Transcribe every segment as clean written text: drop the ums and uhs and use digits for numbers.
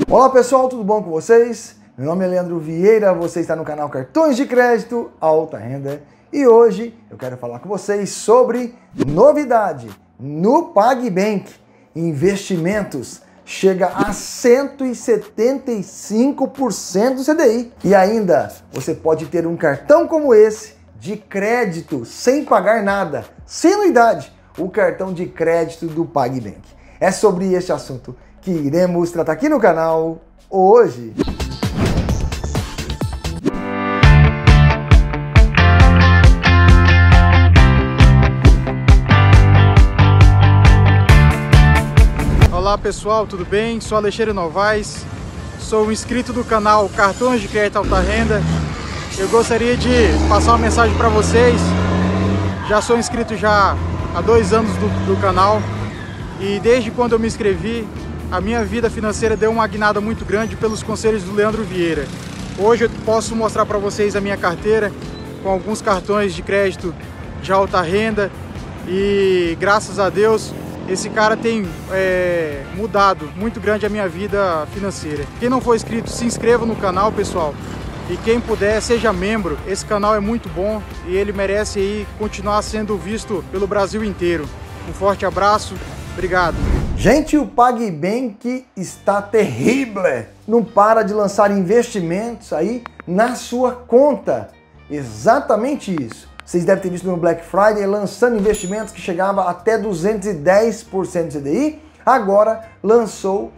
Olá pessoal, tudo bom com vocês? Meu nome é Leandro Vieira, você está no canal Cartões de Crédito Alta Renda e hoje eu quero falar com vocês sobre novidade no PagBank. Investimentos chega a 175% do CDI e ainda você pode ter um cartão como esse de crédito sem pagar nada, sem anuidade, o cartão de crédito do PagBank. É sobre este assunto que iremos tratar aqui no canal hoje. Olá pessoal, tudo bem? Sou Alexandre Novaes, sou um inscrito do canal Cartões de Crédito Alta Renda. Eu gostaria de passar uma mensagem para vocês. Já sou inscrito já há 2 anos do canal e desde quando eu me inscrevi, a minha vida financeira deu uma guinada muito grande pelos conselhos do Leandro Vieira. Hoje eu posso mostrar para vocês a minha carteira com alguns cartões de crédito de alta renda e graças a Deus esse cara tem mudado muito grande a minha vida financeira. Quem não for inscrito, se inscreva no canal, pessoal. E quem puder, seja membro. Esse canal é muito bom e ele merece aí continuar sendo visto pelo Brasil inteiro. Um forte abraço, obrigado. Gente, o PagBank está terrível. Não para de lançar investimentos aí na sua conta. Exatamente isso. Vocês devem ter visto no Black Friday lançando investimentos que chegava até 210% do CDI. Agora lançou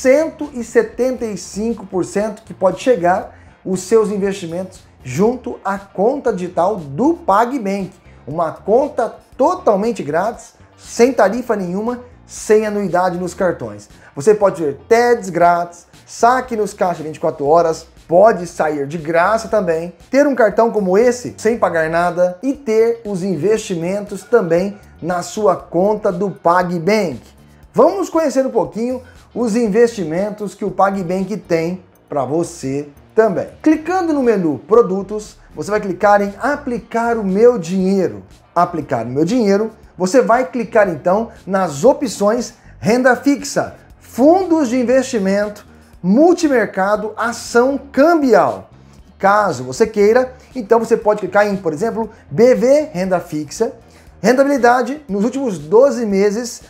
175% que pode chegar os seus investimentos junto à conta digital do PagBank. Uma conta totalmente grátis, sem tarifa nenhuma, sem anuidade nos cartões. Você pode ver TEDs grátis, saque nos caixas 24 horas, pode sair de graça também, ter um cartão como esse sem pagar nada e ter os investimentos também na sua conta do PagBank. Vamos conhecer um pouquinho os investimentos que o PagBank tem para você também. Clicando no menu Produtos, você vai clicar em Aplicar o meu dinheiro. Aplicar o meu dinheiro, você vai clicar então nas opções Renda Fixa, Fundos de Investimento, Multimercado, Ação Cambial. Caso você queira, então você pode clicar em, por exemplo, BV Renda Fixa, rentabilidade nos últimos 12 meses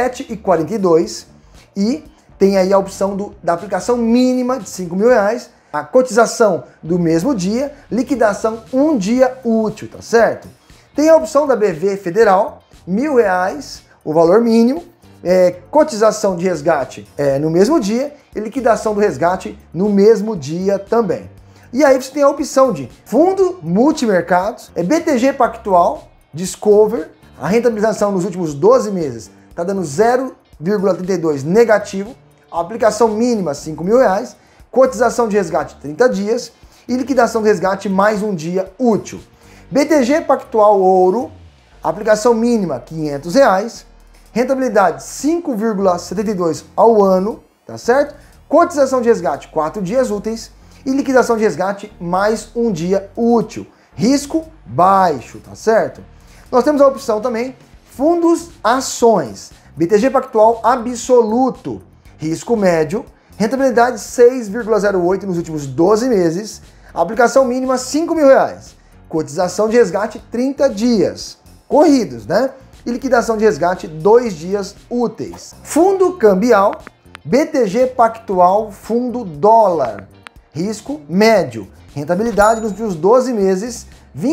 7,42 e tem aí a opção da aplicação mínima de R$5.000, a cotização do mesmo dia, liquidação 1 dia útil, tá certo? Tem a opção da BV Federal, R$1.000, o valor mínimo, cotização de resgate no mesmo dia e liquidação do resgate no mesmo dia também. E aí você tem a opção de fundo multimercados, BTG Pactual, Discover, a rentabilização nos últimos 12 meses está dando 0,32 negativo, a aplicação mínima R$5.000, cotização de resgate 30 dias e liquidação do resgate mais 1 dia útil. BTG Pactual Ouro, aplicação mínima R$500, rentabilidade 5,72 ao ano, tá certo? Cotização de resgate 4 dias úteis e liquidação de resgate mais 1 dia útil. Risco baixo, tá certo? Nós temos a opção também Fundos Ações, BTG Pactual Absoluto, risco médio, rentabilidade 6,08 nos últimos 12 meses, aplicação mínima R$5.000, cotização de resgate 30 dias, corridos, né? E liquidação de resgate 2 dias úteis. Fundo Cambial, BTG Pactual Fundo Dólar, risco médio, rentabilidade nos últimos 12 meses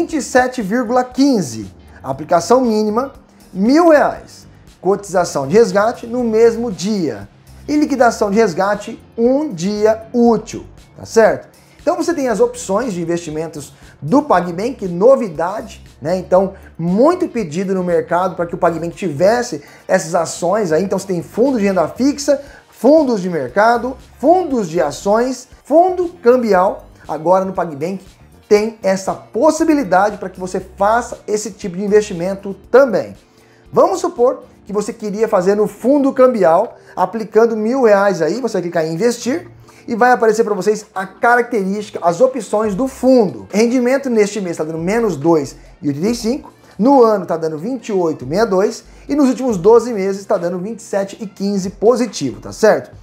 27,15, aplicação mínima R$1.000, cotização de resgate no mesmo dia e liquidação de resgate 1 dia útil, tá certo? Então você tem as opções de investimentos do PagBank, novidade, né? Então, muito pedido no mercado para que o PagBank tivesse essas ações aí. Então você tem fundos de renda fixa, fundos de mercado, fundos de ações, fundo cambial. Agora no PagBank tem essa possibilidade para que você faça esse tipo de investimento também. Vamos supor que você queria fazer no fundo cambial, aplicando R$1.000 aí, você vai clicar em investir e vai aparecer para vocês a característica, as opções do fundo. Rendimento neste mês está dando menos 2,85, no ano está dando 28,62 e nos últimos 12 meses está dando 27,15 positivo, tá certo?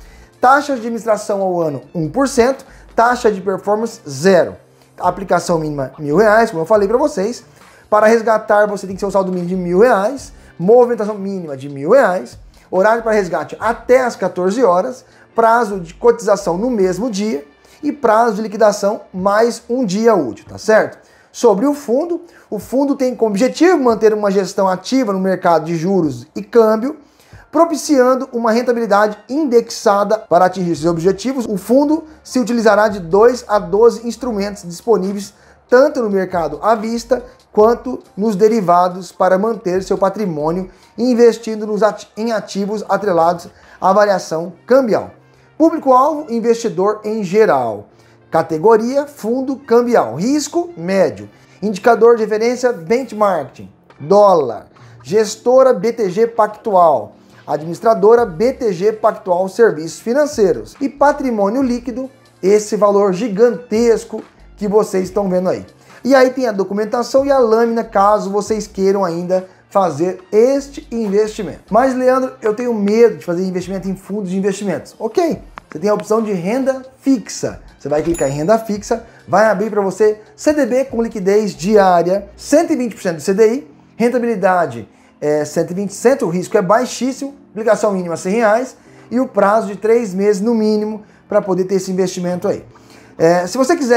Taxa de administração ao ano 1%, taxa de performance 0. Aplicação mínima R$1.000, como eu falei para vocês. Para resgatar você tem que ser um saldo mínimo de R$1.000, movimentação mínima de R$1.000, horário para resgate até as 14 horas, prazo de cotização no mesmo dia e prazo de liquidação mais um dia útil, tá certo? Sobre o fundo tem como objetivo manter uma gestão ativa no mercado de juros e câmbio, propiciando uma rentabilidade indexada. Para atingir esses objetivos, o fundo se utilizará de 2 a 12 instrumentos disponíveis tanto no mercado à vista quanto nos derivados para manter seu patrimônio investindo em ativos atrelados à variação cambial. Público-alvo, investidor em geral. Categoria, fundo cambial. Risco, médio. Indicador de referência, benchmarking. Dólar. Gestora, BTG Pactual. Administradora, BTG Pactual Serviços Financeiros. E patrimônio líquido, esse valor gigantesco que vocês estão vendo aí. E aí tem a documentação e a lâmina, caso vocês queiram ainda fazer este investimento. Mas, Leandro, eu tenho medo de fazer investimento em fundos de investimentos. Ok, você tem a opção de renda fixa. Você vai clicar em renda fixa, vai abrir para você CDB com liquidez diária, 120% do CDI, rentabilidade é 120%, o risco é baixíssimo, aplicação mínima R$100 e o prazo de 3 meses no mínimo para poder ter esse investimento aí. Se você quiser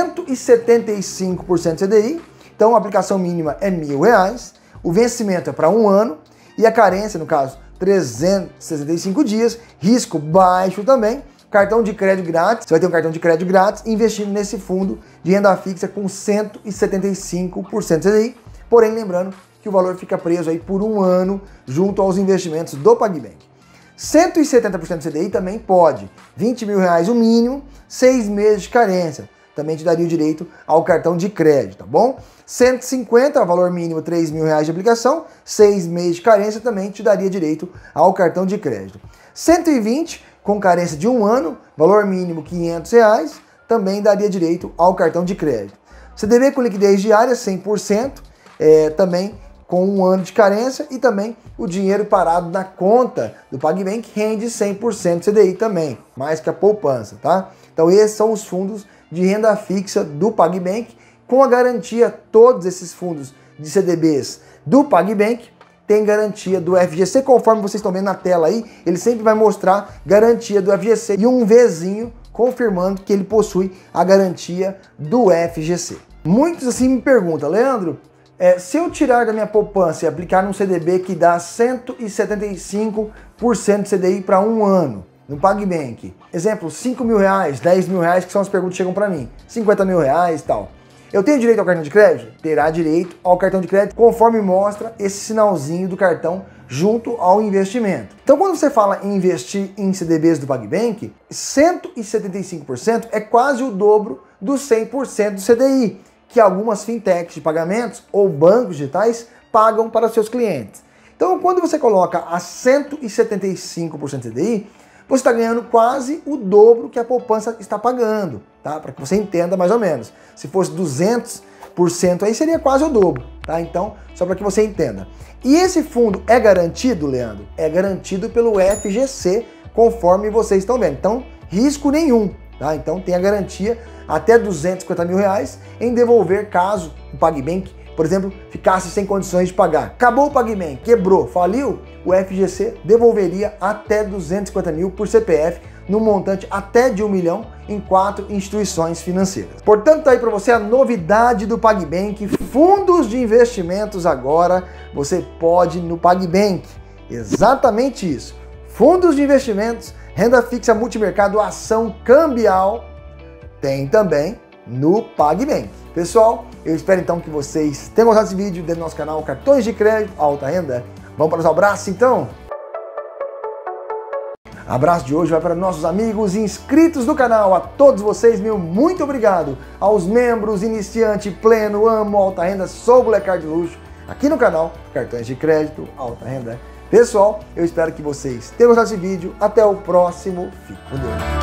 175% CDI, então a aplicação mínima é R$1.000, o vencimento é para 1 ano e a carência, no caso, 365 dias, risco baixo também, cartão de crédito grátis, você vai ter um cartão de crédito grátis investindo nesse fundo de renda fixa com 175% CDI, porém lembrando que o valor fica preso aí por 1 ano junto aos investimentos do PagBank. 170% CDI também pode, R$20.000 o mínimo, 6 meses de carência, também te daria o direito ao cartão de crédito, tá bom? 150, valor mínimo R$3.000 de aplicação, 6 meses de carência também te daria direito ao cartão de crédito. 120, com carência de 1 ano, valor mínimo R$500, também daria direito ao cartão de crédito. CDB com liquidez diária 100%, também com 1 ano de carência e também o dinheiro parado na conta do PagBank rende 100% CDI também, mais que a poupança, tá? Então esses são os fundos de renda fixa do PagBank, com a garantia, todos esses fundos de CDBs do PagBank tem garantia do FGC, conforme vocês estão vendo na tela aí, ele sempre vai mostrar garantia do FGC e um Vzinho confirmando que ele possui a garantia do FGC. Muitos assim me perguntam, Leandro, se eu tirar da minha poupança e aplicar num CDB que dá 175% de CDI para 1 ano, no PagBank, exemplo, R$5.000, R$10.000, que são as perguntas que chegam para mim, R$50.000 e tal. Eu tenho direito ao cartão de crédito? Terá direito ao cartão de crédito, conforme mostra esse sinalzinho do cartão junto ao investimento. Então, quando você fala em investir em CDBs do PagBank, 175% é quase o dobro do 100% do CDI, que algumas fintechs de pagamentos ou bancos digitais pagam para seus clientes. Então, quando você coloca a 175% de CDI, você está ganhando quase o dobro que a poupança está pagando, tá? Para que você entenda mais ou menos. Se fosse 200%, aí seria quase o dobro, tá? Então, só para que você entenda. E esse fundo é garantido, Leandro? É garantido pelo FGC, conforme vocês estão vendo. Então, risco nenhum, tá? Então, tem a garantia até R$250.000 em devolver caso o PagBank, por exemplo, ficasse sem condições de pagar. Acabou o PagBank, quebrou, faliu, o FGC devolveria até R$250.000 por CPF, no montante até de R$1 milhão em 4 instituições financeiras. Portanto, tá aí para você a novidade do PagBank, fundos de investimentos agora, você pode no PagBank. Exatamente isso. Fundos de investimentos, renda fixa multimercado, ação cambial, tem também no PagBank. Pessoal, eu espero então que vocês tenham gostado desse vídeo dentro do nosso canal Cartões de Crédito Alta Renda. Vamos para os abraços então? Abraço de hoje vai para nossos amigos inscritos do canal. A todos vocês, meu muito obrigado. Aos membros, iniciante, pleno, amo alta renda, sou o Black Card de Luxo, aqui no canal Cartões de Crédito Alta Renda. Pessoal, eu espero que vocês tenham gostado desse vídeo. Até o próximo. Fique com Deus.